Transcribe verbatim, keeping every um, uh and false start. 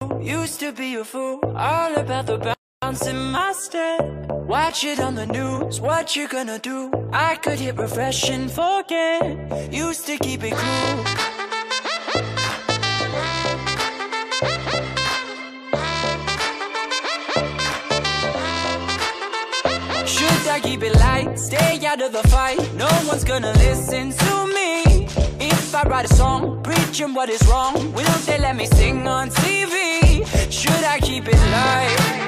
Used to be a fool, all about the bounce in my step. Watch it on the news, what you gonna do? I could hit refresh and forget. Used to keep it cool. Should I keep it light, stay out of the fight? No one's gonna listen to me. If I write a song, preaching what is wrong, will they let me sing on T V? Should I keep it light?